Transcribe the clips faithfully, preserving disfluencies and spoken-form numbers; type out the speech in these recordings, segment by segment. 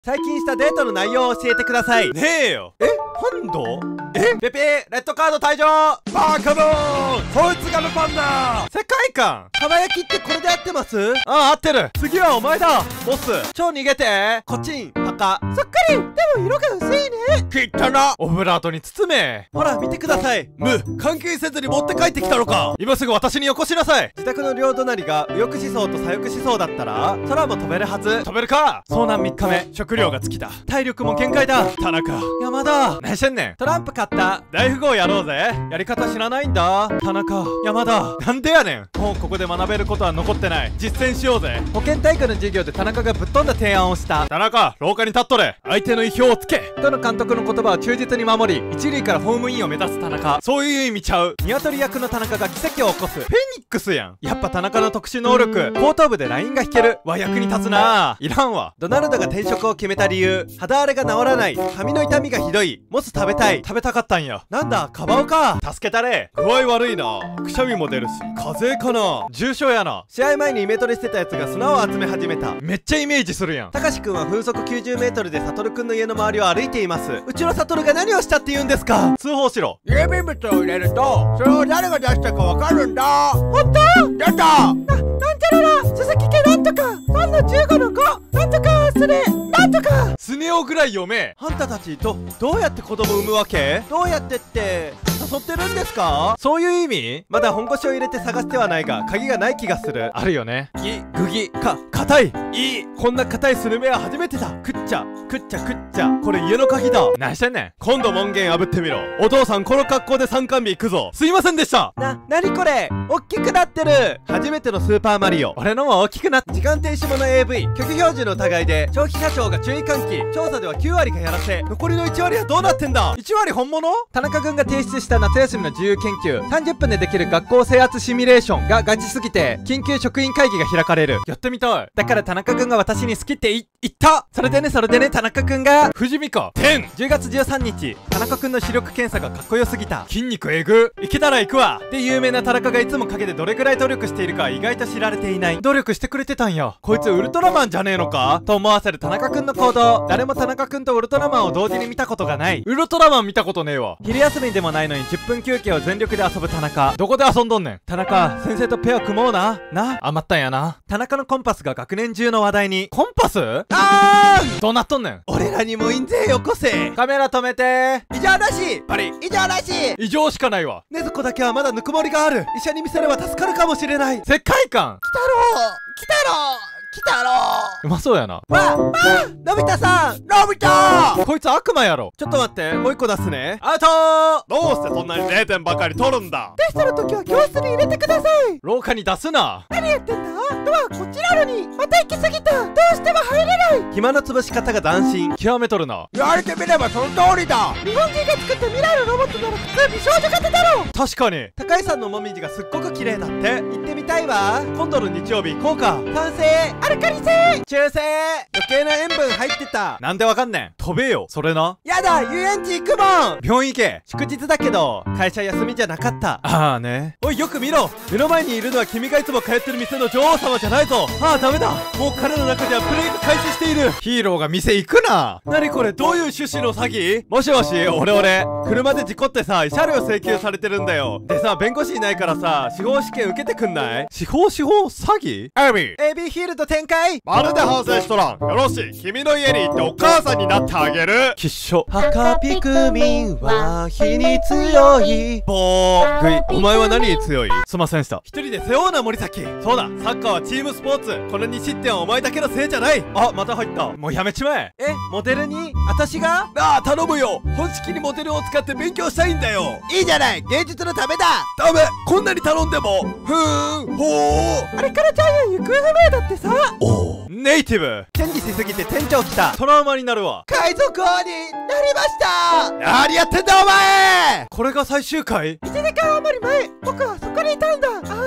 最近したデートの内容を教えてください。ねえよ。え、ハンド？え、ペピー、レッドカード退場。バカモン、そいつがルパンだ。世界観輝きってこれで合ってます？ああ、合ってる。次はお前だボス。超逃げて。コチン、パカ。そっくり。でも色が薄いね。きったな。オブラートに包め。ほら見てください。無、関係せずに持って帰ってきたのか。今すぐ私によこしなさい。自宅の両隣が右翼思想と左翼思想だったら空も飛べるはず。飛べるか。遭難みっかめ、食料が尽きた。体力も限界だ。田中、山田、何してんねん。トランプ買った。大富豪やろうぜ。やり方知らないんだ。田中、山田、なんでやねん。もうここで学べることは残ってない。実践しようぜ。保健体育の授業で田中がぶっ飛んだ提案をした。田中、廊下に立っとれ。相手の意表をつけ。どの監督の言葉を忠実に守り、一塁からホームインを目指す田中。そういう意味ちゃう。鶏役の田中が奇跡を起こす。フェニックスやん。やっぱ田中の特殊能力、後頭部でラインが引けるは役に立つな。いらんわ。ドナルドが転職を決めた理由、肌荒れが治らない、髪の痛みがひどい、モス食べたい。食べたかったんや。なんだ、カバオか。助けたれ。具合悪いな。くしゃみも出るし、風邪かな。重症やな。試合前にイメトレしてたやつが砂を集め始めた。めっちゃイメージするやん。たかしくんは風速きゅうじゅうメートルでサトルくんの家の周りを歩いています。うちのサトルが何をしたって言うんですか。通報しろ。 郵便物を入れるとそれを誰が出したかわかるんだ。 本当？ 出た。 な、なんちゃらら、鈴木家なんとかさんのじゅうごのごなんとかスネなんとか。 スネ夫ぐらい読め。あんたたちどどうやって子供産むわけ？どうやってって誘ってるんですか？そういう意味？まだ本腰を入れて探してはないが鍵がない気がする。あるよね。ぎ、ぐぎ、か、硬い。いい。こんな硬いスルメは初めてだ。くっちゃくっちゃくっちゃ。これ家の鍵だ。何してんねん。今度門限破ってみろ。お父さんこの格好で参観日行くぞ。すいませんでした。な、なにこれ、おっきくなってる。初めてのスーパーマリオ。俺のも大きくなって。時間停止もの エーブイ 虚偽表示の疑いで消費者庁が注意喚起。調査ではきゅうわりがやらせ、残りのいちわりはどうなってんだ。いちわり本物。田中君が提出した夏休みの自由研究、さんじゅっぷんでできる学校制圧シミュレーションがガチすぎて緊急職員会議が開かれる。やってみたい。だから田中君が私に好きって言ったそれでねそれでね田中君が藤美香じゅうがつじゅうさんにち、田中君の視力検査がかっこよすぎた。筋肉えぐいけたら行くわで有名な田中がいつも陰でどれくらい努力しているかは意外と知られていない。努力してくれてたんや。こいつウルトラマンじゃねえのかと思わせる田中君の行動。誰も田中君とウルトラマンを同時に見たことがない。ウルトラマン見たことねえわ。昼休みでもないのにじゅっぷん休憩を全力で遊ぶ田中。どこで遊んどんねん。田中、先生とペア組もうな。な、余ったんやな。田中のコンパスが学年中の話題に。コンパス？あーん、どうなっとんねん。俺らにも印税よこせ。カメラ止めて。異常なし。パリ。異常なし。異常しかないわ。ねずこだけはまだぬくもりがある。医者に見せれば助かるかもしれない。世界観。 来たろう来たろう来たろうまそうやな。 わあ、わあ、のび太さん、 のび太。 こいつ悪魔やろ。ちょっと待って、もう一個出すね。アウトー。どうしてそんなにれいてんばかり取るんだ。 テストの時は教室に入れてください。 廊下に出すな。 何やってんだ。ドアこっちなのにまた行き過ぎた。どうしても入れない。 暇の潰し方が斬新。極めとるな。 言われてみればその通りだ。 日本人が作った未来のロボットなら普通美少女型だろ。 確かに。高井さんのもみじがすっごく綺麗だって。行ってみたいわ。今度の日曜日行こうか。賛成。 アルカリ性中性。余計な塩分入ってた。なんでわかんねん。飛べよ。それな。 やだ、遊園地行くもん。 病院行け。祝日だけど会社休みじゃなかった。ああね。おいよく見ろ。目の前にいるのは君がいつも通ってる店の女王様じゃないぞ。ああダメだ。もう彼の中ではプレイが開始している。ヒーローが店行くな。なにこれ、どういう趣旨の詐欺。もしもし、俺俺車で事故ってさ慰謝料請求されてるんだよ。でさ弁護士いないからさ司法試験受けてくんない。司法司法詐欺。 エビエービー ヒールド展開。 まるで反省しとらん。よろしい、君の家に行ってお母さんになってあげる。 きっしょ。赤ピクミンは火に強い。ボーグイ。お前は何に強い。すいませんした。一人で背負うな森崎。そうだ、サッカーはチームスポーツ。このに失点はお前だけのせいじゃない。あ、また入った。もうやめちまえ。え、モデルに私が。 なあ頼むよ。本式にモデルを使って勉強したいんだよ。 いいじゃない、芸術のためだ。 ダメ、こんなに頼んでも。ふーん、ほー。 あれからジャイアン行方不明だってさ。 おお、ネイティブ。チェンジしすぎて店長来た。トラウマになるわ。 海賊王になりました。 何やってんだお前。 これが最終回。 いちじかん余り前、僕はそこにいたんだ。ああ、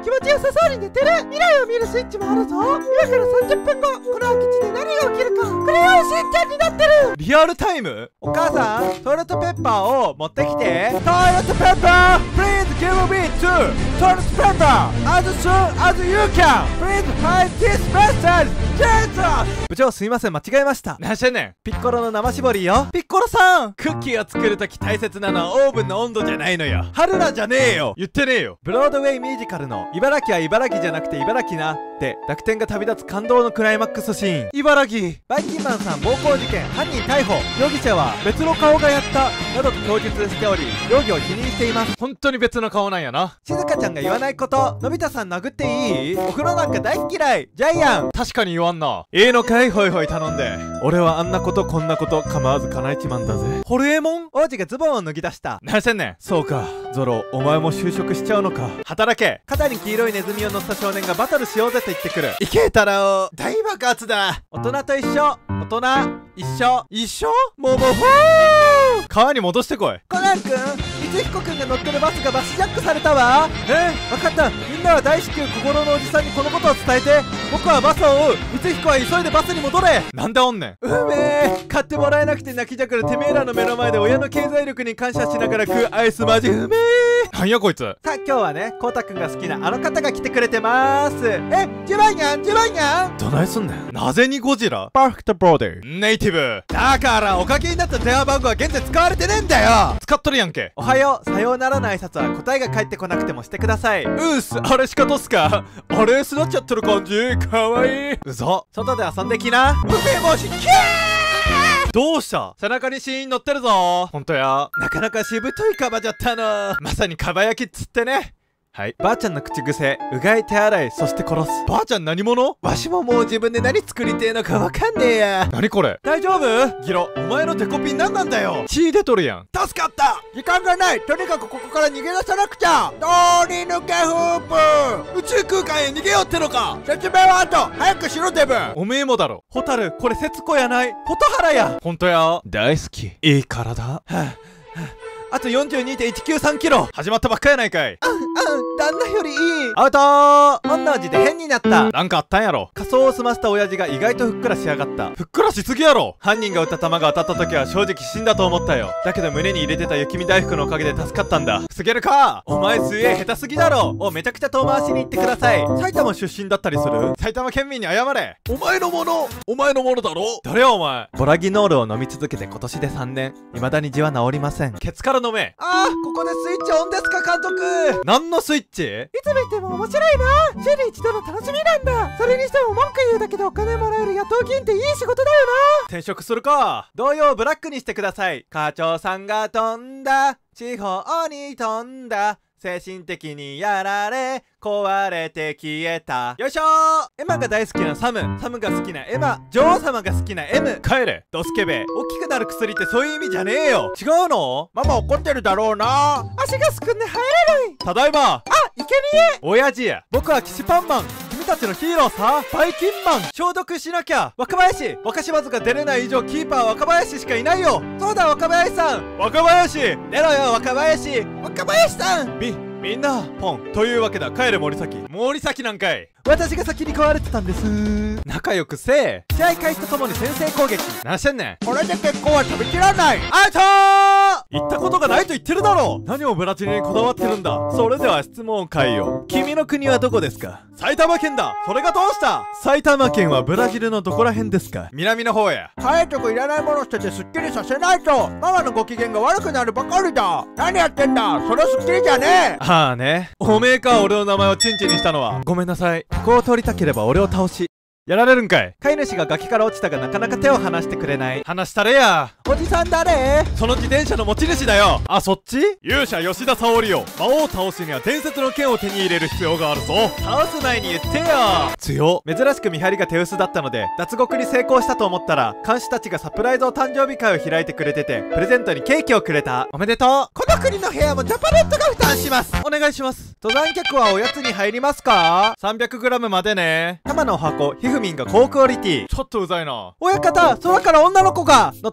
気持ちよさそうに寝てる。未来を見るスイッチもあるぞ。今からさんじゅっぷんご、この空き地で何が起きるかクレヨンしんちゃんになってる。 リアルタイム。お母さん、トイレットペッパーを持ってきて。トイレットペッパー Please give me two トイレットペッパー as soon as you can Please hide this message Jesus 部長すいません、間違えました。何してんねん。ピッコロの生搾りよ。ピッコロさん、クッキーを作るとき大切なのはオーブンの温度じゃないのよ。春菜じゃねえよ。言ってねえよ。ブロードウェイミュージカルの茨城は茨城じゃなくて茨城なって楽天が旅立つ感動のクライマックスシーン。茨城。バイキンマンさん暴行事件、犯人逮捕。容疑者は別の顔がやったなどと供述しており、容疑を否認しています。本当に別の顔なんやな。静香ちゃんが言わないこと。のび太さん殴っていい？お風呂なんか大嫌い。ジャイアン。確かに言わんな。ええのかい、ホイホイ頼んで。俺はあんなことこんなこと構わず叶一万だぜ。ホルエモン。王子がズボンを脱ぎ出した。何してんねん。そうか、ゾロ、お前も就職しちゃうのか。働け。肩に黄色いネズミを乗せた少年がバトルしようぜと言ってくる。いけ太郎、大爆発だ。大人と一緒。大人一緒一緒ももほー。川に戻してこい。コナン君、光彦君が乗ってるバスがバスジャックされたわ。えー、分かった。みんなは大至急心のおじさんにこのことを伝えて。僕はバスを追う。光彦は急いでバスに戻れ。なんでおんねん。うめえ。買ってもらえなくて泣きじゃくるてめえらの目の前で親の経済力に感謝しながら食うアイスマジうめえ。なんやこいつ。さあ今日はね、こうたくんが好きなあの方が来てくれてまーす。え、ジュバニャンジュバニャン。どないすんねん。なぜにゴジラパーフェクトブローデーネイティブ。だからおかけになった電話番号は現在使われてねえんだよ。使っとるやんけ。おはよう、さようならの挨拶は答えが返ってこなくてもしてください。うーす、あれしかとすか。あれすなっちゃってる感じかわいい。うぞ、外で遊んできな。うめぼしキャー。どうした？背中にシーン乗ってるぞ。ほんとや。なかなかしぶといカバじゃったな。まさにカバ焼きっつってね。はい。ばあちゃんの口癖、うがい手洗い、そして殺す。ばあちゃん何者？わしももう自分で何作りてえのかわかんねえや。何これ？大丈夫？ギロ、お前のデコピン何なんだよ。血出とるやん。助かった。時間がない。とにかくここから逃げ出さなくちゃ。通り抜けフープ。宇宙空間へ逃げようってのか。説明は後。早くしろデブ。おめえもだろ。ホタル、これ節子やない。ホトハラや。ほんとや。大好き。いい体。はぁ、はぁ。あと よんじゅうにてんいちきゅうさん キロ。始まったばっかやないかい。うんうん、旦那よりいい。アウトー。本能寺で変になった。なんかあったんやろ。仮装を済ませた親父が意外とふっくらしやがった。ふっくらしすぎやろ。犯人が撃った弾が当たった時は正直死んだと思ったよ。だけど胸に入れてた雪見大福のおかげで助かったんだ。すげるか。お前水泳下手すぎだろ。をめちゃくちゃ遠回しに言ってください。埼玉出身だったりする？埼玉県民に謝れ。お前のもの。お前のものだろ。誰やお前。ボラギノールを飲み続けて今年でさんねん。未だに痔は治りません。ケツから飲め。あー、ここでスイッチオンですか監督。何のスイッチ？いつ見ても面白いな。週に一度の楽しみなんだ。それにしても文句言うだけでお金もらえる野党議員っていい仕事だよな。 転職するか。同様ブラックにしてください。課長さんが飛んだ。地方に飛んだ。精神的にやられ壊れて消えた。よいしょー。エマが大好きなサム、サムが好きなエマ、女王様が好きな エム。帰れドスケベ。大きくなる薬ってそういう意味じゃねえよ。違うの？ママ怒ってるだろうな。 足がすくんで入れない。 ただいま。 あ、いけにえ。 親父や。僕は騎士パンマン。君たちのヒーローさ。バイキンマン。消毒しなきゃ。若林。若柴津が出れない以上キーパーは若林しかいないよ。そうだ若林さん。若林出ろよ若林。若林さん。みみんなポンというわけだ。帰れ森崎。森崎なんかい。私が先に壊れてたんです。仲良くせえ。試合開始とともに先制攻撃。何してんねん。これで結構は食べきらない。アウトー。行ったことがないと言ってるだろう。何をブラジルにこだわってるんだ。それでは質問を変えよう。君の国はどこですか？埼玉県だ。それがどうした？埼玉県はブラジルのどこら辺ですか？南の方や。 早いとこいらないもの捨ててスッキリさせないとママのご機嫌が悪くなるばかりだ。何やってんだ。それスッキリじゃねえ。 はあね。おめえか俺の名前をチンチンにしたのは。ごめんなさい。ここを通りたければ俺を倒しやられるんかい。飼い主が崖から落ちたがなかなか手を離してくれない。離したれや。 おじさん誰？ その自転車の持ち主だよ。あ、そっち？勇者吉田沙保里よ。魔王を倒すには伝説の剣を手に入れる必要があるぞ。倒す前に言ってよ。強。珍しく見張りが手薄だったので脱獄に成功したと思ったら看守たちがサプライズお誕生日会を開いてくれててプレゼントにケーキをくれた。おめでとう。 この国の部屋もジャパネットが負担します。 お願いします。登山客はおやつに入りますか？ さんびゃくグラム までね。玉の箱ひふみんが高クオリティ。ちょっとうざいな。 親方、空から女の子がの対義語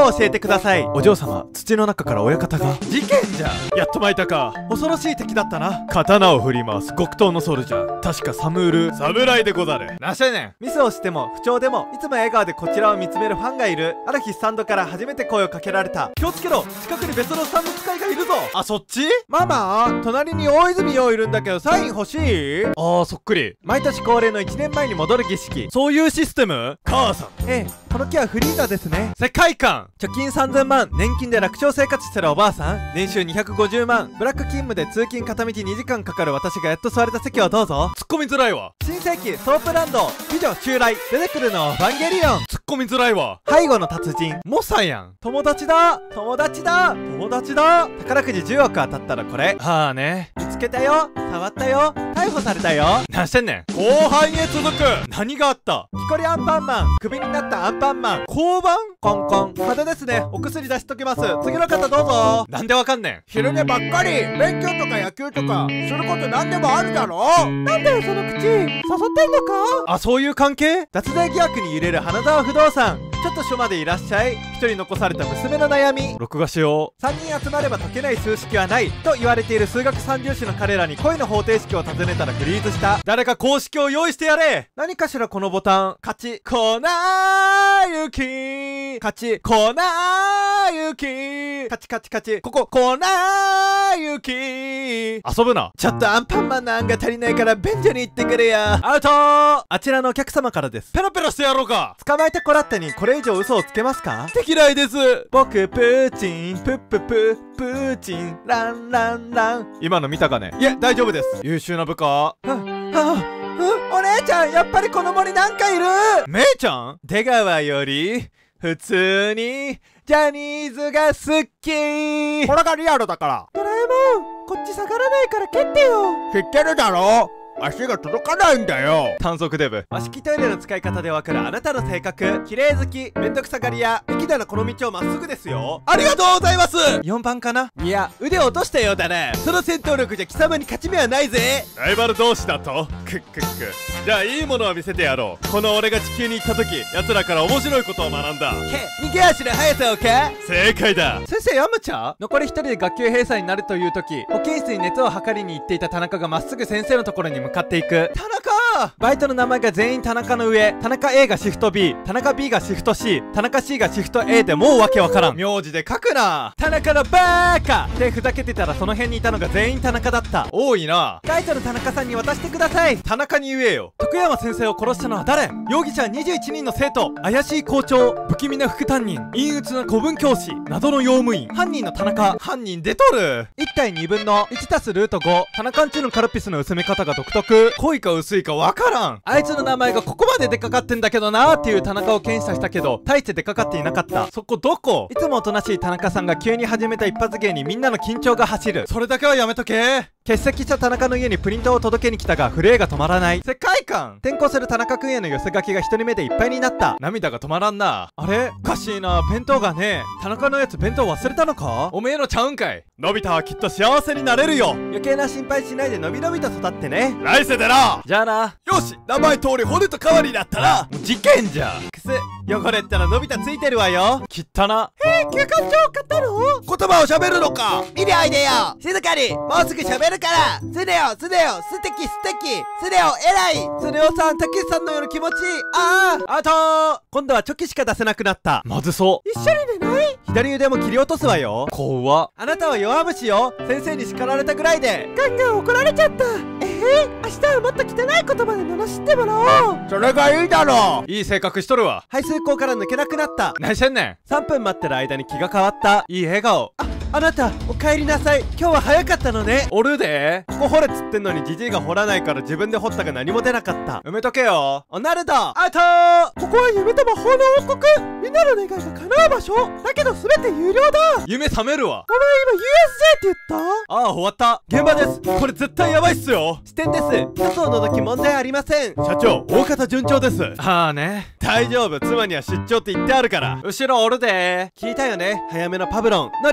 を教えてください。お嬢様、土の中から親方が。事件じゃ。やっと巻いたか。恐ろしい敵だったな。刀を振り回す極東のソルジャー、確かサムール侍でござる。なしてねん。ミスをしても不調でもいつも笑顔でこちらを見つめるファンがいる。ある日スタンドから初めて声をかけられた。気をつけろ、近くに別のスタンド使いがいるぞ。あ、そっち？ママ、隣に大泉洋いるんだけどサイン欲しい？あー、そっくり。毎年恒例のいちねんまえに戻る儀式。そういうシステム？母さん。ええ、この木はフリーザですね。世界観。貯金さんぜんまん、年金で楽勝生活してるおばあさん。年収にひゃくごじゅうまん、ブラック勤務で通勤片道にじかんかかる私がやっと座れた席をどうぞ。突っ込みづらいわ。新世紀ソープランド、美女襲来、出てくるのファンゲリオン。突っ込みづらいわ。背後の達人、モサやん。友達だ友達だ友達だ。宝くじじゅうおく当たったらこれ。はあね。見つけたよ、触ったよ、逮捕されたよ。何してんねん。後半へ続く。何があった？木こりアンパンマン、クビになったアンパンマン。交番？コンコン。派手ですね。お薬出しときます。次の方どうぞ。なんでわかんねん。 昼寝ばっかり。勉強とか野球とかすることなんでもあるだろ。 なんだよその口、誘ってんのか？ あ、そういう関係？脱税疑惑に入れる花沢不動産。ちょっと署までいらっしゃい。一人残された娘の悩み。録画しよう。さんにん集まれば解けない数式はないと言われている数学三重士の彼らに恋の方程式を尋ねたらフリーズした。誰か公式を用意してやれ。何かしらこのボタン。勝ち粉雪、勝ち粉雪、勝ち勝ち勝ち、ここ粉雪。遊ぶな。ちょっとアンパンマンの案が足りないから便所に行ってくれや。アウトー。あちらのお客様からです。ペロペロしてやろうか。捕まえてこらったにこれ以上嘘をつけますか？できないです。僕プーチン、プップププーチン、ランランラン。今の見たかね？いえ、大丈夫です。優秀な部下。ははは、お姉ちゃん、やっぱりこの森なんかいる。姉ちゃん？出川より普通にジャニーズが好き。 これがリアルだから。 ドラえもん、こっち下がらないから蹴ってよ。 知ってるだろ。足が届かないんだよ。 短足デブ。和式トイレの使い方でわかるあなたの性格。綺麗好き、めんどくさがり屋。駅ならこの道をまっすぐですよ。ありがとうございます。よんばんかな。いや、腕を落としたようだね。その戦闘力じゃ貴様に勝ち目はないぜ。 ライバル同士だと。クックック。じゃあいいものを見せてやろう。この俺が地球に行った時、奴らから面白いことを学んだ。 け、逃げ足の速さをか。 正解だ。 先生、やむちゃ？残り一人で学級閉鎖になるという時、保健室に熱を測りに行っていた田中がまっすぐ先生のところに向かっていく。田中！バイトの名前が全員田中の上。田中 A がシフト B、田中 B がシフト C、田中 C がシフト A でもうわけわからん。名字で書くな。田中のバーカってふざけてたらその辺にいたのが全員田中だった。多いな。ガイドの田中さんに渡してください。田中に言えよ。徳山先生を殺したのは誰？容疑者はにじゅういちにんの生徒、怪しい校長、不気味な副担任、陰鬱な古文教師、謎の用務員。犯人の田中。犯人出とる。いち対にぶんのいちたすルートご。田中んちのカルピスの薄め方が独特。濃いか薄いかわからん。あいつの名前がここまで出かかってんだけどなーっていう田中を検査したけど大して出かかっていなかった。そこどこ？いつもおとなしい田中さんが急に始めた一発芸にみんなの緊張が走る。それだけはやめとけ。欠席した田中の家にプリントを届けに来たが震えが止まらない。世界観。転校する田中君への寄せ書きが一人目でいっぱいになった。涙が止まらんな。あれおかしいな。弁当がねえ。田中のやつ弁当忘れたのか？おめえのちゃうんかい。のび太はきっと幸せになれるよ。余計な心配しないでのびのびと育ってね。 来世でな。 じゃあな。 よし、名前通り骨と代わりだったな。 もう事件じゃん。くす、汚れったらのび太ついてるわよ。きったな。 へえ、休館長買ったの？ 言葉を喋るのか。 見りゃいでよ。静かに、もうすぐ喋るから。スネ夫、スネ夫、素敵素敵。スネ夫偉い。 スネ夫さん、たけしさんのような気持ちいい。ああ、アウトー。今度はチョキしか出せなくなった。まずそう。 一緒に寝ない？ 左腕も切り落とすわよ。怖っ。あなたは弱虫よ。先生に叱られたぐらいでガンガン怒られちゃった。えー、明日はもっと汚い言葉で罵ってもらおう。 それがいいだろう。いい性格しとるわ。排水口から抜けなくなった。何してんねん。さんぷん待ってる間に気が変わった。いい笑顔。あ、あなたお帰りなさい。今日は早かったのね。おるで。ここ掘れっつってんのにジジイが掘らないから自分で掘ったが何も出なかった。埋めとけよ。おなるだ。アウトー。 ここは夢と魔法の王国。みんなの願いが叶う場所だけど全て有料だ。 夢覚めるわ。 お前今 ユーエスジェー って言った？ ああ、終わった。現場です。これ絶対やばいっすよ。支店です。一つを除き問題ありません。 社長、大方順調です。 はあね。大丈夫。妻には出張って言ってあるから。後ろおるで。聞いたよね。早めのパブロンのリズムで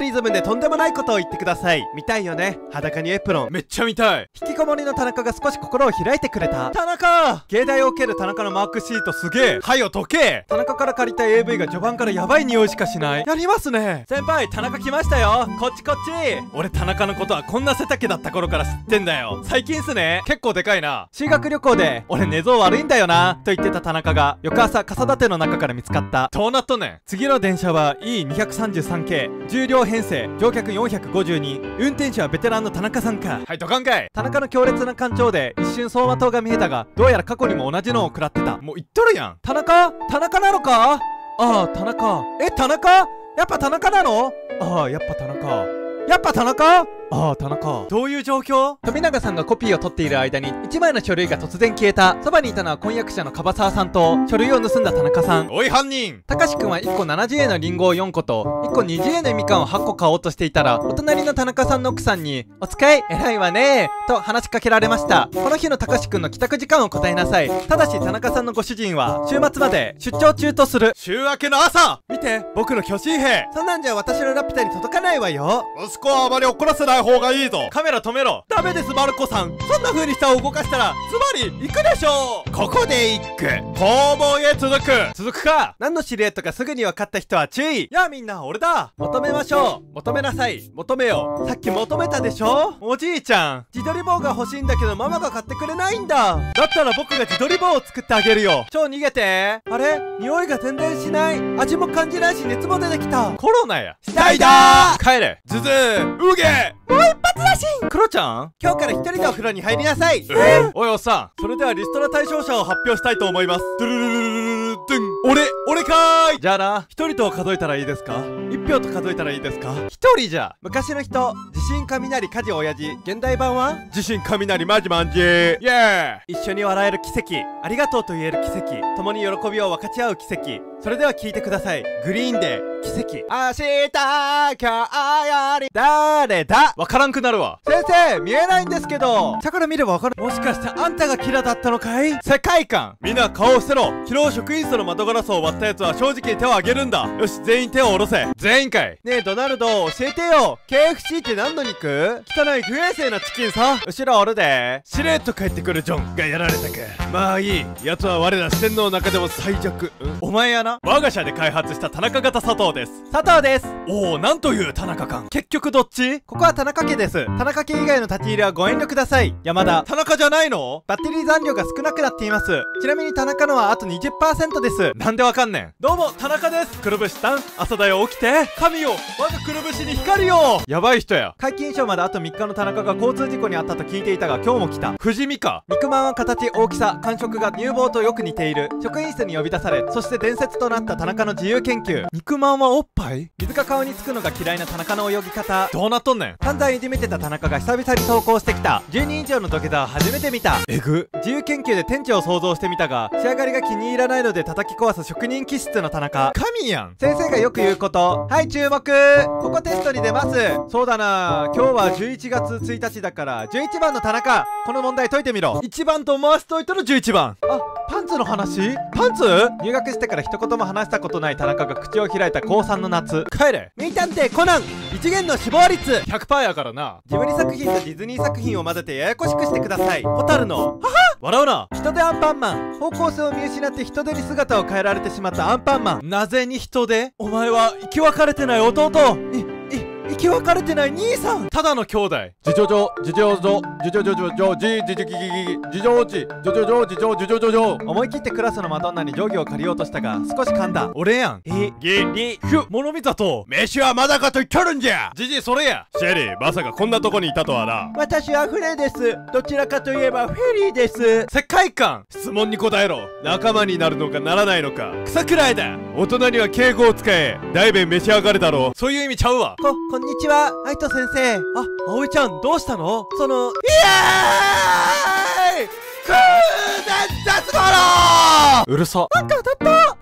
とんでもないことを言ってください。見たいよね、裸にエプロン。 めっちゃ見たい。 引きこもりの田中が少し心を開いてくれた。田中、芸大を受ける田中のマークシートすげえ。 はよ解け。 田中から借りた エーブイ が序盤からやばい匂いしかしない。やりますね。先輩、田中来ましたよ。こっちこっち。 俺田中のことはこんな背丈だった頃から知ってんだよ。最近っすね。結構でかいな。 修学旅行で俺寝相悪いんだよなと言ってた田中が翌朝傘立ての中から見つかった。 どうなっとんねん。 次の電車は イーにひゃくさんじゅうさんけい、重量編成、乗客よんひゃくごじゅうに、運転手はベテランの田中さんか。 はい、ドカンかい。 田中の強烈な感情で一瞬走馬灯が見えたが、どうやら過去にも同じのを食らってた。 もう言っとるやん。 田中田中なのか。ああ、田中。え、田中やっぱ田中なの。ああ、やっぱ田中。やっぱ田中。ああ、田中。 どういう状況。 富永さんがコピーを取っている間にいちまいの書類が突然消えた。そばにいたのは婚約者の樺沢さんと書類を盗んだ田中さん。 おい犯人。 たかしくんはいっこななじゅうえんのリンゴをよんこといっこにじゅうえんのみかんをはっこ買おうとしていたら、お隣の田中さんの奥さんに「お使い偉いわね」と話しかけられました。この日のたかしくんの帰宅時間を答えなさい。ただし田中さんのご主人は週末まで出張中とする。 週明けの朝。見て、僕の巨神兵。 そんなんじゃ私のラピュタに届かないわよ。 息子はあまり怒らせない方がいいぞ。カメラ止めろ。 ダメですマルコさん。そんな風に下を動かしたらつまり行くでしょう。 ここで一句。肛門へ続く。 続くか。何のシルエットかすぐに分かった人は注意。やあみんな、俺だ。求めましょう。求めなさい。求めよう。さっき求めたでしょ。おじいちゃん、自撮り棒が欲しいんだけどママが買ってくれないんだ。だったら僕が自撮り棒を作ってあげるよ。超逃げて。あれ、匂いが全然しない。味も感じないし熱も出てきた。 コロナや。 死体だー。帰れ。ズズー。うげ。 もう一発だし。クロちゃん、今日から一人でお風呂に入りなさい。 えー、おいおっさん、それではリストラ対象者を発表したいと思います。ドゥルルルルルルドゥン。俺俺かーい。 じゃあな。 一人と数えたらいいですか。一票と数えたらいいですか。 一人じゃ。昔の人、地震雷火事親父。現代版は地震雷マジマンジー。イエーイ。一緒に笑える奇跡、ありがとうと言える奇跡、共に喜びを分かち合う奇跡。それでは聞いてください。グリーンで奇跡。明日今日より誰だ。 わからんくなるわ。 先生、見えないんですけど。下から見ればわかる。もしかしてあんたがキラだったのかい。世界観。 みんな顔を伏せろ。昨日職員室の窓ガラスを割ったやつは正直に手を挙げるんだ。よし、全員手を下ろせ。全員かい。 ねえドナルド、教えてよ。 ケーエフシー って何の肉。汚い不衛生なチキンさ。後ろおるで。 しれっと帰ってくるジョンがやられたか。まあいい。奴は我ら四天王の中でも最弱。 うん、お前やな。 我が社で開発した田中型佐藤です。 佐藤です。 おお、なんという田中感。 結局どっち。ここは田中家です。田中家以外の立ち入りはご遠慮ください。山田。 田中じゃないの。 バッテリー残量が少なくなっています。ちなみに田中のはあと にじゅっパーセント です。 なんでわかんねん。どうも田中です。くるぶしさん、朝だよ起きて。神よ、我がくるぶしに光よ。やばい人や。 皆勤賞まであとみっかの田中が交通事故に遭ったと聞いていたが今日も来た。 不死身か。 肉まんは形、大きさ、感触が乳房とよく似ている。職員室に呼び出され、そして伝説となった田中の自由研究。 肉まんはおっぱい。 水が顔につくのが嫌いな田中の泳ぎ方。 どうなっとんねん。 散々いじめてた田中が久々に投稿してきた。じゅうにん以上の土下座を初めて見た。 えぐ。 自由研究で店長を想像してみたが仕上がりが気に入らないので叩き壊す職人気質の田中。 神やん。 先生がよく言うこと。はい、注目。ここテストに出ます。そうだな、今日はじゅういちがつついたちだからじゅういちばんの田中、この問題解いてみろ。 いちばんと回しといたらじゅういちばん。 あ、パンツの話。パンツ。入学してから一言も話したことない田中が口を開いたこうさんの夏。 帰れ。 名探偵コナン、一元の死亡率ひゃくパーセント やからな。 ジブリ作品とディズニー作品を混ぜてややこしくしてください。ホタルのはは笑うな。 人手アンパンマン。方向性を見失って人手に姿を変えられてしまったアンパンマン。 なぜに人手。 お前は生き別れてない弟。い、い、生き別れてない兄さん。 ただの兄弟。 じじょじょじじょじょじじょじょじょじょじじじぎぎぎじじょじじじょじょじじょじじょじょじょ。思い切ってクラスのマドンナに定規を借りようとしたが少し噛んだ。 俺やん。 えぎりふ物見たと。飯はまだかと言っとるんじゃ。じじそれや。シェリー、まさかこんなとこにいたとはな。 私はフレです。どちらかといえばフェリーです。 世界観。質問に答えろ。仲間になるのかならないのか。草くらいだ。大人には敬語を使え。大便召し上がれだろ。そういう意味ちゃうわ。 こ、こんにちは。愛斗先生。あ、葵ちゃん、どうしたの。その、イエーイ空前絶後の。 うるさ。 なんか当たった。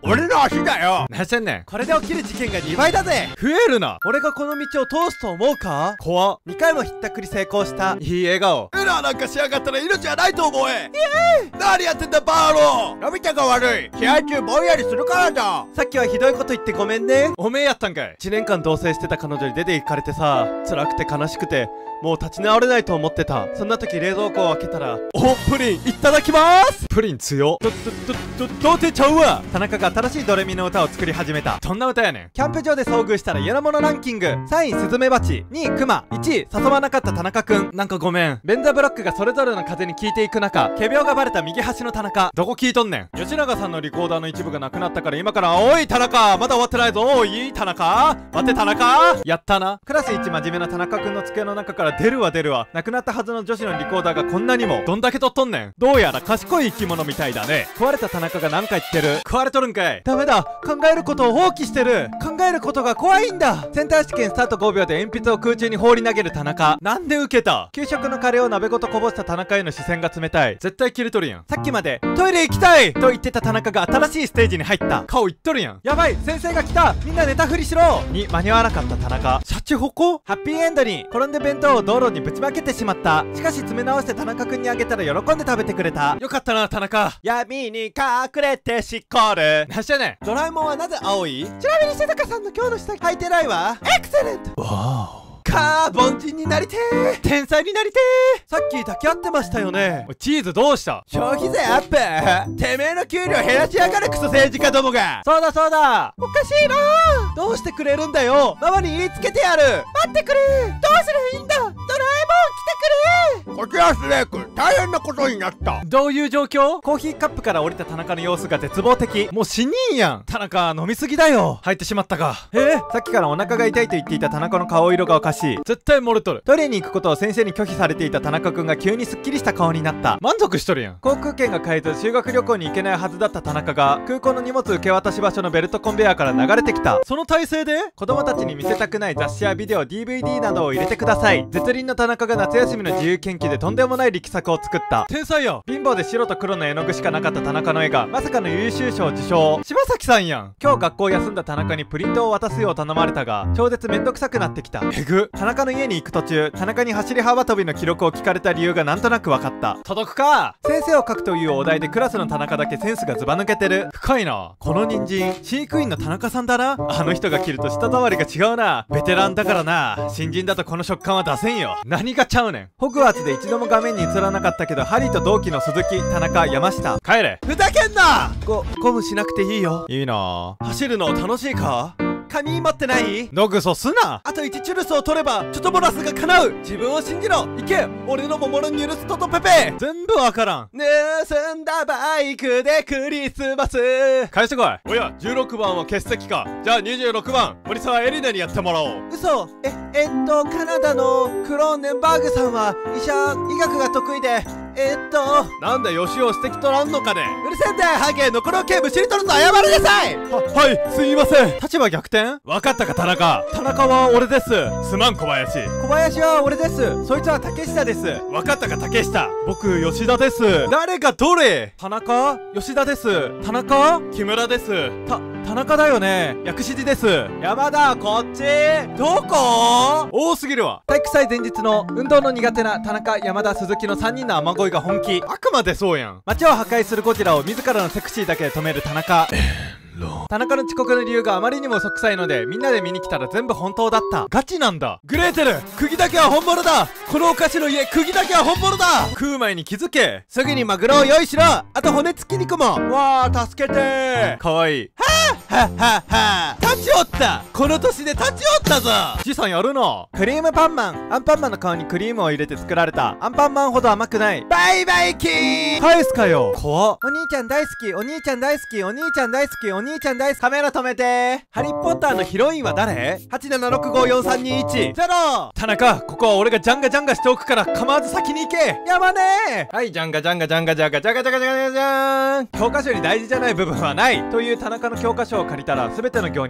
俺の足だよ。 何してんねん。 これで起きる事件がにばいだぜ。 増えるな。 俺がこの道を通すと思うか。 怖っ。 にかいもひったくり成功した。 いい笑顔。 エラーなんかしやがったら命はないと思え。何やってんだバーロー。のび太が悪い。試合中ぼんやりするからだ。 さっきはひどいこと言ってごめんね。 おめえやったんかい。 いちねんかん同棲してた彼女に出て行かれてさ、辛くて悲しくてもう立ち直れないと思ってた。そんな時冷蔵庫を開けたら、お、プリンいただきまーす。 プリン強っ。 ど、ど、ど、ど、童貞ちゃうわ。 田中が新しいドレミの歌を作り始めた。どんな歌やねん。 キャンプ場で遭遇したら嫌なものランキング。さんいスズメバチ、にいクマ、いちい誘わなかった田中くん。 なんかごめん。 ベンザブロックがそれぞれの風に効いていく中、仮病がバレた右端の田中。 どこ聞いとんねん。吉永さんのリコーダーの一部がなくなったから今からおい田中まだ終わってないぞ。おい田中待って田中やったな。 クラス一真面目な田中くんの机の中から出るわ出るわ。なくなったはずの女子のリコーダーがこんなにも。 どんだけ取っとんねん。どうやら賢い生き物みたいだね。 壊れた田中が何か言ってる。 食われとるんかい。 ダメだ、考えることを放棄してる。考えることが怖いんだ。センター試験スタートごびょうで鉛筆を空中に放り投げる田中。 なんで受けた。 給食のカレーを鍋ごとこぼした田中への視線が冷たい。 絶対切れとるやん。 さっきまでトイレ行きたいと言ってた田中が新しいステージに入った。 顔いっとるやん。 やばい、先生が来た。みんな寝たふりしろに間に合わなかった田中。 シャチホコ。 ハッピーエンドに転んで弁当を道路にぶちまけてしまった。しかし詰め直して田中くんにあげたら喜んで食べてくれた。 よかったな田中。 闇に隠れてしこる。 なしてね。 ドラえもんはなぜ青い。ちなみに静香さんの今日の下着履いてないわ。エクセレント。 わーカーボン人になりてー。天才になりてー。さっき抱き合ってましたよね。 チーズどうした。 消費税アップ。てめえの給料減らしやがるクソ政治家どもが。そうだそうだ。おかしいなー。どうしてくれるんだよ。ママに言いつけてやる。待ってくれ。どうすりゃいいんだ。ドラえもん来てくれ。 こちらスネーク大変なことになった。 どういう状況。 コーヒーカップから降りた田中の様子が絶望的。 もう死人やん。田中飲みすぎだよ。入ってしまったか。 えー、さっきからお腹が痛いと言っていた田中の顔色がおかしい。 絶対漏れとる。 トイレに行くことを先生に拒否されていた田中くんが急にすっきりした顔になった。 満足しとるやん。 航空券が買えず修学旅行に行けないはずだった田中が空港の荷物受け渡し場所のベルトコンベヤーから流れてきた。 その体勢で子供たちに見せたくない雑誌やビデオ ディーブイディー などを入れてください。絶倫の田中が夏休みの自由研究でとんでもない力作を作った。 天才や。 貧乏で白と黒の絵の具しかなかった田中の絵がまさかの優秀賞受賞。 柴崎さんやん。 今日学校休んだ田中にプリントを渡すよう頼まれたが超絶めんどくさくなってきた。 えぐ。 田中の家に行く途中田中に走り幅跳びの記録を聞かれた理由がなんとなく分かった。 届くか。 先生を書くというお題でクラスの田中だけセンスがズバ抜けてる。 深いな。 この人参飼育員の田中さんだな。あの人が切ると舌触りが違うな。ベテランだからな。新人だとこの食感は出せんよ。 何がちゃうねん。 ホグワーツで一度も画面に映らなかったけどハリーと同期の鈴木、田中、山下。 帰れ。 ふざけんな。ご、ゴムしなくていいよ。 いいな。 走るの楽しいか。紙持ってない。 ノグソすな。 あといちチュルスを取ればチョトボラスが叶う。自分を信じろ。行け俺の桃のニュルストとペペ。 全部わからん。 盗んだバイクでクリスマス。 返してこい。 おやじゅうろくばんは欠席か。じゃあにじゅうろくばん森沢エリナにやってもらおう。 嘘。ええっとカナダのクローネンバーグさんは医者医学が得意でえっとなんだよしを捨てきとらんのかね。 うるせえんだよハゲ。残りを警部知りとるぞ。謝りなさい。 ははいすいません。立場逆転。 わかったか田中。 田中は俺です。 すまん小林。 小林は俺です。そいつは竹下です。 わかったか竹下。 僕吉田です。 誰がどれ。田中吉田です。田中木村です。 た田中だよね。薬師寺です。山田こっち。どこ。 多すぎるわ。 体育祭前日の運動の苦手な田中山田鈴木のさんにんの雨乞いが本気。 あくまでそうやん。 街を破壊するゴジラを自らのセクシーだけで止める田中。田中の遅刻の理由があまりにも嘘くさいのでみんなで見に来たら全部本当だった。 ガチなんだ。 グレーテル釘だけは本物だ。このお菓子の家釘だけは本物だ。 食う前に気づけ。 すぐにマグロを用意しろ。あと骨付き肉も。わあ助けて。 かわいい。 はっはっは立ちおった。この年で立ちおったぞ。 じさんやるな。 クリームパンマン。アンパンマンの顔にクリームを入れて作られたアンパンマンほど甘くない。バイバイキー。 返すかよ。怖っ。 お兄ちゃん大好き。お兄ちゃん大好き。お兄ちゃん大好き。お兄ちゃん大好き。カメラ止めて。ハリーポッターのヒロインは誰。 はちななろくごよんさんにいち ゼロ。 田中ここは俺がジャンガジャンガしておくから構わず先に行け。 やまねー。はいジャンガジャンガジャンガジャンガジャンガジャンガジャンガジャン。 教科書に大事じゃない部分はないという田中の教科書を借りたら全ての行にマーカー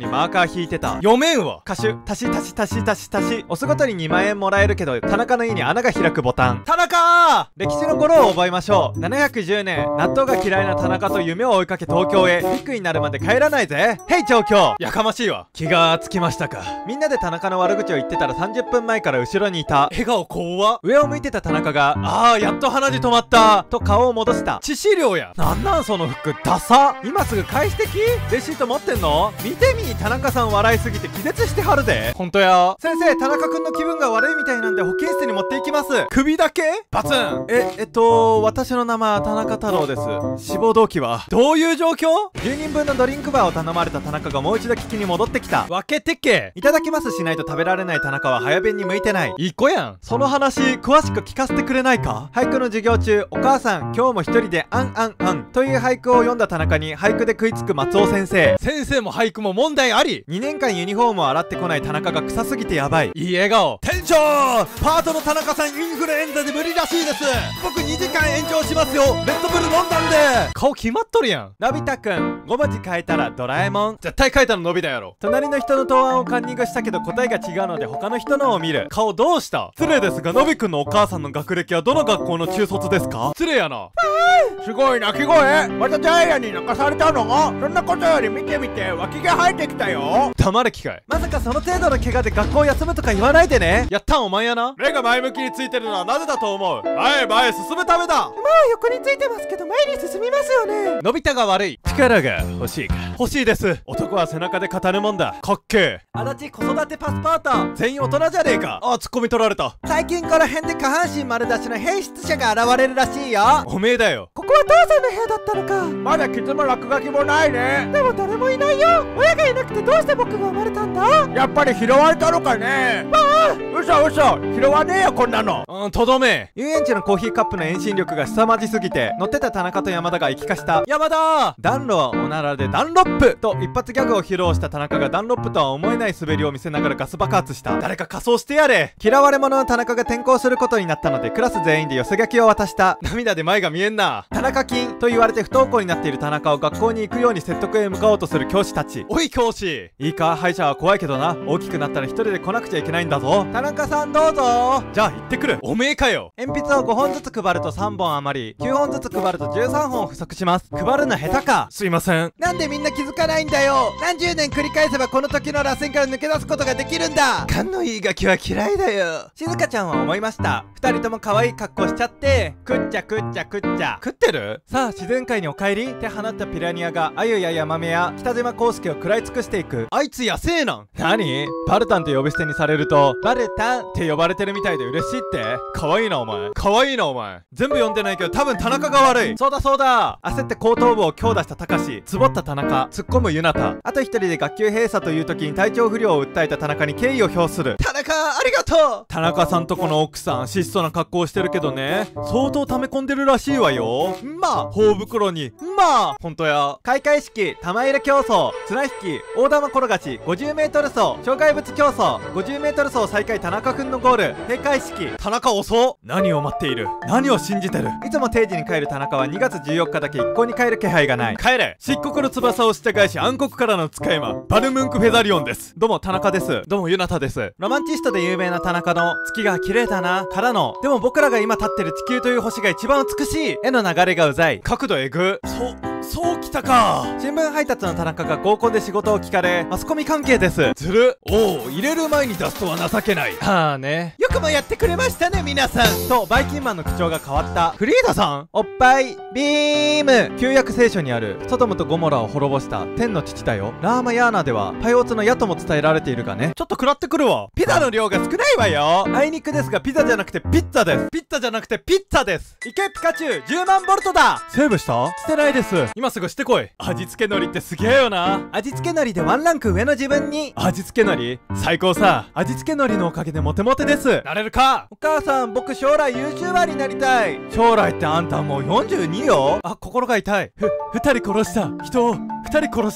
ラー引いてた。 読めんわ。 歌手足し足し足し足し足し押すごとににまんえんもらえるけど田中の家に穴が開くボタン。田中歴史の頃を覚えましょう。ななひゃくじゅうねん納豆が嫌いな田中と夢を追いかけ東京へ。ビッグになるまで帰らないぜ。へい調教。 やかましいわ。気がつきましたか。 みんなで田中の悪口を言ってたらさんじゅっぷんまえから後ろにいた。 笑顔怖っ。 上を向いてた田中があーやっと鼻血止まったと顔を戻した。 致死量や。 なんなんその服ダサ。今すぐ返してき。レシート持ってんの？見てみ。田中さん笑いすぎて気絶してはるで。 ほんとや。 先生、田中くんの気分が悪いみたいなんで保健室に持っていきます。 首だけ？バツン。 ええっと私の名前は田中太郎です。志望動機はどういう状況？ じゅうにんぶんのドリンクバーを頼まれた田中がもう一度聞きに戻ってきた。 分けてけ。 いただきますしないと食べられない田中は早弁に向いてない。 いい子やん。 その話詳しく聞かせてくれないか。俳句の授業中、お母さん今日も一人であんあんあんという俳句を読んだ田中に俳句で食いつく松尾先生。 先生も俳句も問題あり。 にねんかんユニフォームを洗ってこない田中が臭すぎてやばい。 いい笑顔。 店長、パートの田中さんインフルエンザで無理らしいです。僕にじかん延長しますよ。レッドブル飲んだんで。 顔決まっとるやん。 のび太くんごもじ変えたらドラえもん。 絶対書いたののび太やろ。 隣の人の答案をカンニングしたけど答えが違うので他の人のを見る。 顔どうした？ 失礼ですがのびくんのお母さんの学歴はどの学校の中卒ですか？ 失礼やな。 すごい鳴き声。またジャイアンに泣かされたの？そんなことより見てみて脇が生えてきたよ。 黙れ機械。 まさかその程度の怪我で学校休むとか言わないでね。 やったんお前やな。 目が前向きについてるのはなぜだと思う？前へ前へ進むためだ。 まあ横についてますけど前に進みますよね。 のび太が悪い。 力が欲しいか？ 欲しいです。男は背中で語るもんだ。かっけえ。 足立子育てパスポート。 全員大人じゃねえか。あ、ツッコミ取られた。 最近この辺で下半身丸出しの変質者が現れるらしいよ。 おめえだよ。 ここは父さんの部屋だったのか。まだ傷も落書きもないね。でも誰もいないよ。親がいなくてどうして僕が生まれたんだ？やっぱり拾われたのかね。まあ嘘嘘、拾わねえよこんなの。 うん、とどめ。 遊園地のコーヒーカップの遠心力が凄まじすぎて乗ってた田中と山田が液化した。 山田暖炉はおならでダンロップと一発ギャグを披露した田中がダンロップとは思えない滑りを見せながらガス爆発した。 誰か仮装してやれ。 嫌われ者の田中が転校することになったのでクラス全員で寄せ書きを渡した。 涙で前が見えんな。 田中金と言われて不登校になっている田中を学校に行くように説得へ向かおうとする教師たち。 おい教師、 いいか、歯医者は怖いけどな。大きくなったら一人で来なくちゃいけないんだぞ。田中さんどうぞ。 じゃあ行ってくる。おめえかよ。 鉛筆をごほんずつ配るとさんぼん余り、きゅうほんずつ配るとじゅうさんほん不足します。配るの下手か。 すいません。 なんでみんな気づかないんだよ。何十年繰り返せばこの時の螺旋から抜け出すことができるんだ。 勘のいいガキは嫌いだよ。静香ちゃんは思いました。二人とも可愛い格好しちゃってくっちゃくっちゃくっちゃ食ってる。 さあ自然界にお帰りって放ったピラニアがアユやヤマメや北島康介を食らい尽くしていく。 あいつ野生なん。 何？バルタンって呼び捨てにされるとバルタンって呼ばれてるみたいで嬉しいって。 可愛いなお前。可愛いなお前。全部読んでないけど多分田中が悪い。 そうだそうだ。焦って後頭部を強打した高志、つぼった田中、突っ込むユナタ。あと一人で学級閉鎖という時に体調不良を訴えた田中に敬意を表する。 田中ありがとう。 田中さんとこの奥さん質素な格好をしてるけどね、相当溜め込んでるらしいわよ。まあ頬袋にまあほんとや。開会式玉入れ競争、綱引き、大玉転がし、 ごじゅうメートル 走、障害物競争、 ごじゅうメートル 走最下位田中くんのゴール。閉会式。 田中遅っ。何を待っている。何を信じてる。 いつも定時に帰る田中はにがつじゅうよっかだけ一向に帰る気配がない。 帰れ。漆黒の翼を従えし暗黒からの使い魔バルムンクフェザリオンです。 どうも田中です。 どうもユナタです。 ロマンチストで有名な田中の月が綺麗だなからの、でも僕らが今立ってる地球という星が一番美しい絵の流れがうざい。 角度えぐ。そそうきたか。 新聞配達の田中が合コンで仕事を聞かれマスコミ関係です。 ずる。おお、入れる前に出すとは情けない。 はあね。 よくもやってくれましたね皆さん。 とバイキンマンの口調が変わった。フリーダさん、おっぱいビーム。旧約聖書にあるソドムとゴモラを滅ぼした天の父だよ。ラーマヤーナではパイオツの矢とも伝えられているがね。 ちょっと食らってくるわ。 ピザの量が少ないわよ。あいにくですがピザじゃなくてピッツァです。 ピッツァじゃなくてピッツァです。 いけピカチュウじゅうまんボルトだ。セーブした？してないです。 今すぐしてこい。味付け海苔ってすげえよな。 味付け海苔でワンランク上の自分に。味付け海苔最高さ。味付け海苔のおかげでモテモテです。 なれるか。 お母さん僕将来 YouTuber になりたい。将来ってあんたもうよんじゅうによ。あ、心が痛い。ふ、二人殺した人を二人殺した。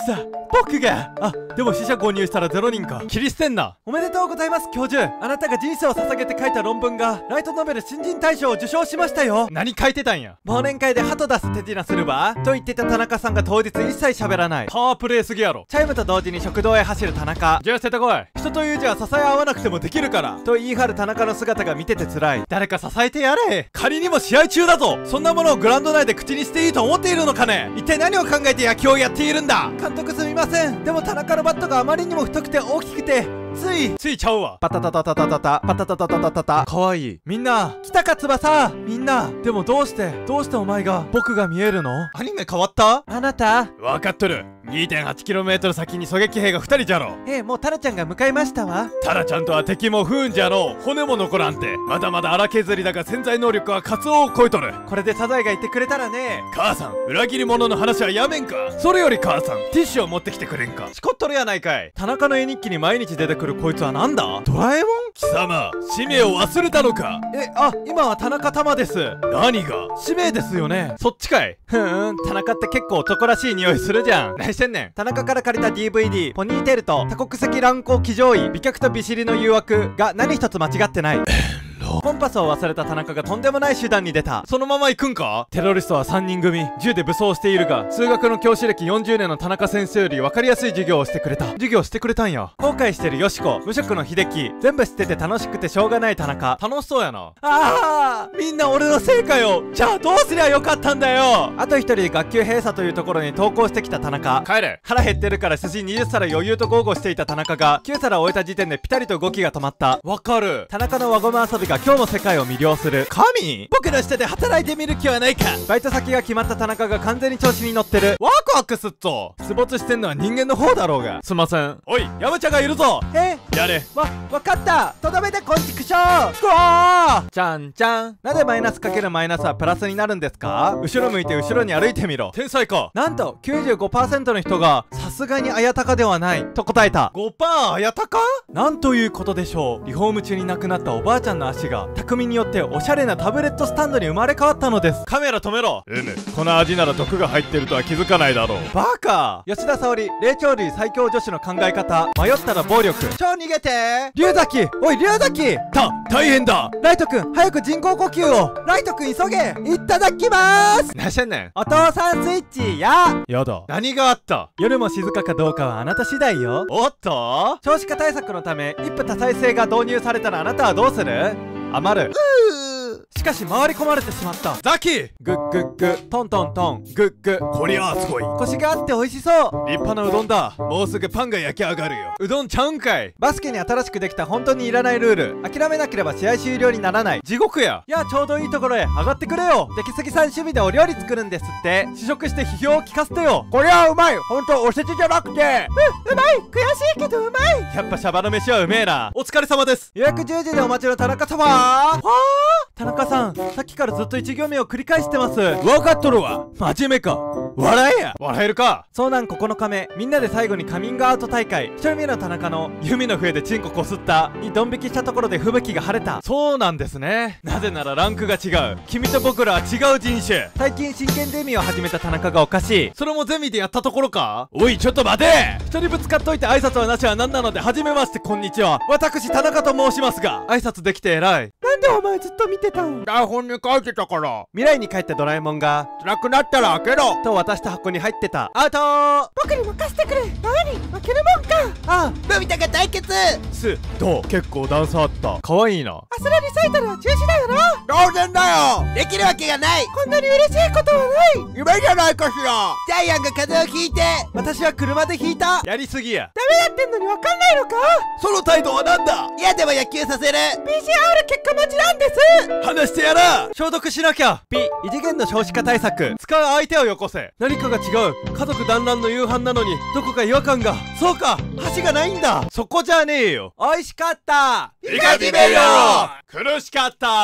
僕が。あ、でも死者購入したらゼロにんか。切り捨てんな。おめでとうございます教授。あなたが人生を捧げて書いた論文がライトノベル新人大賞を受賞しましたよ。何書いてたんや。忘年会で鳩出す手品するわと言ってた田中さんが当日一切喋らない。パワープレイすぎやろ。チャイムと同時に食堂へ走る田中。じゃあ捨ててこい。人という字は支え合わなくてもできるからと言い張る田中の姿が見てて辛い。誰か支えてやれ。仮にも試合中だぞ。そんなものをグラウンド内で口にしていいと思っているのかね。一体何を考えて野球をやっているんだ。監督すみません。でも田中のバットがあまりにも太くて大きくてついついちゃうわ。パタタタタタタタパタタタタタタタ。かわいい。みんな来たか翼。みんなでもどうしてどうしてお前が僕が見えるの。アニメ変わった。あなた分かっとる。 にてんはちキロメートル 先に狙撃兵がふたりじゃろ。 ええ、もうタラちゃんが向かいましたわ。 タラちゃんとは敵も不運じゃろう。骨も残らんて。まだまだ荒削りだが潜在能力はカツオを超えとる。 これでサザエが言ってくれたらね。 母さん裏切り者の話はやめんか。それより母さんティッシュを持ってきてくれんか。 しこっとるやないかい。田中の絵日記に毎日出てくるこいつはなんだ。ドラえもん。 貴様使命を忘れたのか。 え、あ、今は田中玉です。 何が使命ですよね。そっちかい。ふーん、田中って結構男らしい匂いするじゃん。何してんねん。田中から借りた ディーブイディー ポニーテールと多国籍乱行騎乗位美脚と美尻の誘惑が何一つ間違ってない。コンパスを忘れた田中がとんでもない手段に出た。 そのまま行くんか。 テロリストはさんにん組、銃で武装しているが数学の教師歴よんじゅうねんの田中先生より分かりやすい授業をしてくれた。授業してくれたんや。後悔してるよしこ、無職の秀樹、全部知ってて楽しくてしょうがない田中。楽しそうやな。あー、みんな俺のせいかよ。じゃあどうすりゃよかったんだよ。あと一人学級閉鎖というところに登校してきた田中。 帰れ。 腹減ってるから寿司にじゅっさら余裕と豪語していた田中がきゅうさら終えた時点でピタリと動きが止まった。わかる。田中の輪ゴム遊びが今日の世界を魅了する。神、僕の下で働いてみる気はないか。バイト先が決まった田中が完全に調子に乗ってる。ワクワクすっぞ。出没してんのは人間の方だろうが。すいません。おい、ヤムチャがいるぞ。え、 やれ。 わ、わかった。とどめてこんちくしょう。ぐわー。ちゃんちゃん。なぜマイナスかけるマイナスはプラスになるんですか。後ろ向いて後ろに歩いてみろ。 天才か。 なんと きゅうじゅうごパーセント の人がさすがにあやたかではないと答えた。 ごパーセント あやたか。なんということでしょう。リフォーム中に亡くなったおばあちゃんの足が匠によっておしゃれなタブレットスタンドに生まれ変わったのです。カメラ止めろ。 うむ、この味なら毒が入ってるとは気づかないだろう。 バカ。吉田沙保里、霊長類最強女子の考え方。迷ったら暴力。超逃げて。龍崎、おい龍崎。 た、大変だ。 ライトくん早く人工呼吸を。ライトくん急げ。いただきまーす。何してんねん。お父さんスイッチや。 やだ。何があった。 夜も静かかどうかはあなた次第よ。 おっと、 少子化対策のため一夫多妻制が導入されたらあなたはどうする。余る。しかし回り込まれてしまった。 ザキ。 グッグッグトントントングッグ。 こりゃあすごい。 コシがあって美味しそう。 立派なうどんだ。もうすぐパンが焼き上がるよ。 うどんちゃうんかい。バスケに新しくできた本当にいらないルール。諦めなければ試合終了にならない。地獄や。いや、ちょうどいいところへ上がってくれよ。出来すぎさん趣味でお料理作るんですって。試食して批評を聞かせてよ。こりゃうまい。ほんとおせちじゃなくて。う、うまい。悔しいけどうまい。やっぱシャバの飯はうめえな。お疲れ様です。予約じゅうじでお待ちの田中様。はあ、田中さん、さっきからずっと一行目を繰り返してます。 わかっとるわ。 真面目か。 笑えや。笑えるか。 遭難ここのかめ、みんなで最後にカミングアウト大会。一人目の田中の弓の笛でチンコこすったにドン引きしたところで吹雪が晴れた。そうなんですね。なぜならランクが違う。君と僕らは違う人種。最近真剣ゼミを始めた田中がおかしい。それもゼミでやったところか。 おいちょっと待て。 一人ぶつかっといて挨拶はなしは何なので、はじめましてこんにちは。私田中と申しますが。挨拶できて偉い。なんでお前ずっと見てたん。 台本に書いてたから。 未来に帰ったドラえもんが辛くなったら開けろと渡した箱に入ってた。アウトー。僕に任せてくれ。何開けるもんか。ああ、のび太が対決。 す、どう。結構段差あった。かわいいな。 アスラリサイタルは中止だよな。 当然だよ。できるわけがない。 こんなに嬉しいことはない。 夢じゃないかしら。 ジャイアンが風邪をひいて、 私は車で引いた。 やりすぎや。 ダメやってんのにわかんないのか。 その態度はなんだ。 いやでも野球させる。 ピーシーアール 結果待ちなんです。 話してやら。 消毒しなきゃ。ピ、異次元の少子化対策。使う相手をよこせ。何かが違う。家族団らんの夕飯なのにどこか違和感が。そうか、箸がないんだ。そこじゃねえよ。美味しかった。 イカジメよ。苦しかった。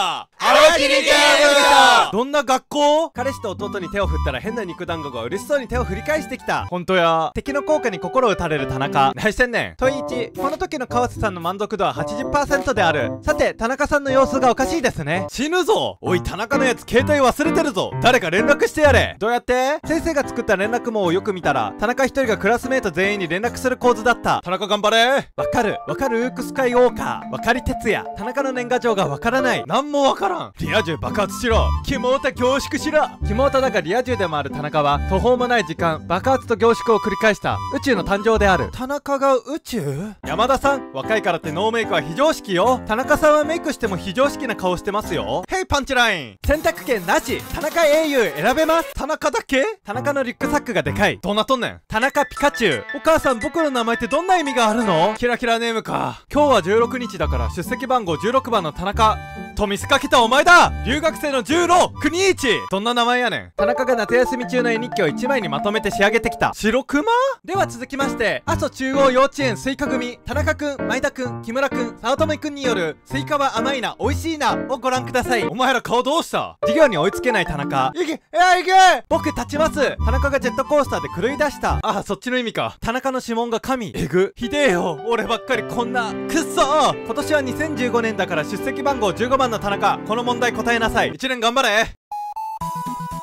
腹切りゲームだ。 どんな学校？彼氏と弟に手を振ったら変な肉団子が嬉しそうに手を振り返してきた。ほんとや。敵の効果に心打たれる田中。何してんねん。問いいち、この時の川瀬さんの満足度は はちじゅっパーセント である。さて田中さんの様子がおかしいですね。 死ぬぞ。おい田中のやつ携帯忘れてるぞ。誰か連絡してやれ。 どうやって？先生が作った連絡網をよく見たら田中一人がクラスメート全員に連絡する構図だった。 田中頑張れ。 わかるわかる。ウークスカイウォーカーわかり哲也。田中の年賀状がわからない。 なんもわからん。リア充爆発しろ。キモータ凝縮しろ。 キモータだがリア充でもある田中は途方もない時間爆発と凝縮を繰り返した宇宙の誕生である。 田中が宇宙？ 山田さん、若いからってノーメイクは非常識よ。田中さんはメイクしても非常識な顔してますよ。 ヘイパンチライン。 選択権なし。田中英雄選べます。 田中だけ？ 田中のリュックサックがでかい。 どうなっとんねん。 田中ピカチュウ。お母さん、僕の名前ってどんな意味があるの？ キラキラネームか。 今日はじゅうろくにちだから出席番号じゅうろくばんの田中と見せかけたお前だ。留学生のじゅうろくにち。 どんな名前やねん。 田中が夏休み中の絵日記をいちまいにまとめて仕上げてきた。 白熊。 では続きまして、阿蘇中央幼稚園スイカ組田中くん、前田くん、木村くん、早乙女くんによるスイカは甘いな美味しいなをご覧ください。 お前ら顔どうした？ 授業に追いつけない田中。 いけ、いやいけ。 僕立ちます。田中がジェットコースターで狂い出した。 ああ、そっちの意味か。 田中の指紋が神。 えぐ。ひでえよ。俺ばっかりこんな。くっそ。 今年はにせんじゅうごねんだから出席番号じゅうごばんの田中、この問題答えなさい。 いちねん頑張れ。